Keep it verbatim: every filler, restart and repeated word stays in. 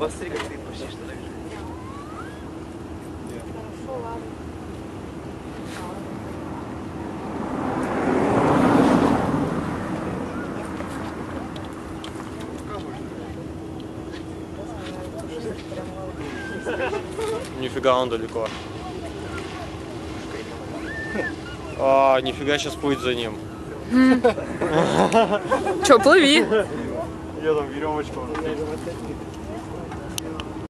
Посмотри, как ты почти что так же. Хорошо, ладно. Нифига он далеко. А, нифига сейчас будет за ним. Чё, плыви. Я там веревочку.